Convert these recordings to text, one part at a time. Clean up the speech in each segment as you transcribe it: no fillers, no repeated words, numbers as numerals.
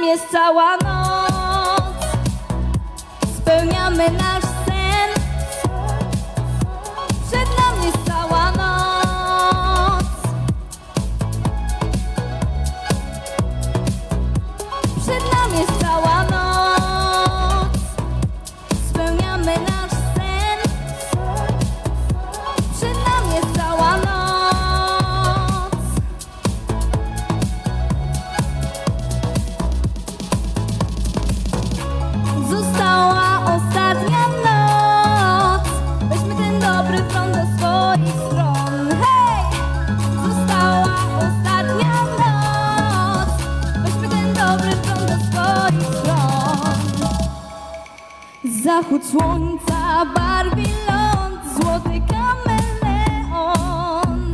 nam jest cała noc, spełniamy nasz sen. Przed nami jest cała noc, przed nami jest cała noc, spełniamy nasz sen. Przed nami jest cała noc. Została ostatnia noc, weźmy ten dobry front do swoich stron. Hej! Została ostatnia noc, weźmy ten dobry front do swoich stron. Zachód słońca barwi ląd, złoty kameleon.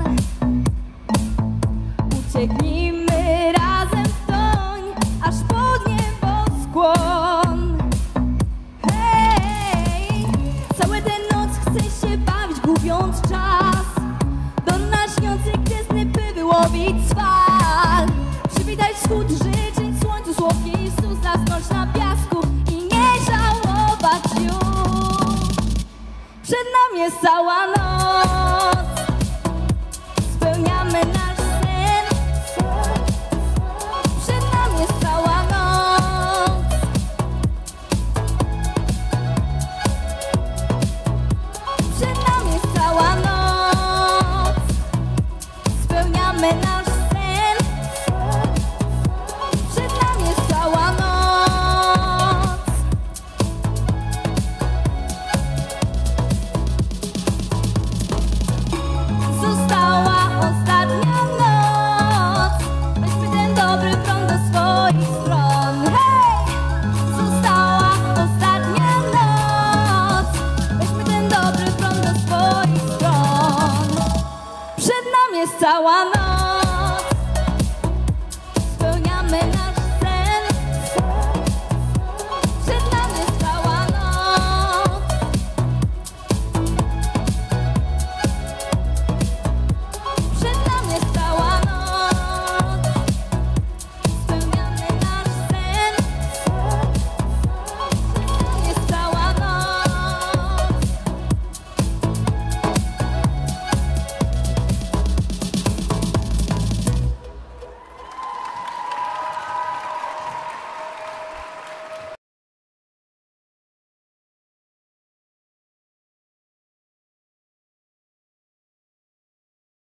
Ucieknijmy razem w toń, aż pod nieboskłon. Całe tę noc chcę się bawić, gubiąc czas, do naśniących gwiezdny, by wyłowić swal. Przywitać wschód życzeń słońcu, słodki sus, zasnąć na piasku i nie żałować już. Przed nami jest cała noc, spełniamy nasz sen. Przed nami jest cała noc, przed nami jest cała noc, spełniamy nasz sen. Przed nami jest cała noc. Została ostatnia noc, weźmy ten dobry front do swoich stron. Hej! Została ostatnia noc, weźmy ten dobry front do swoich stron. Przed nami jest cała noc.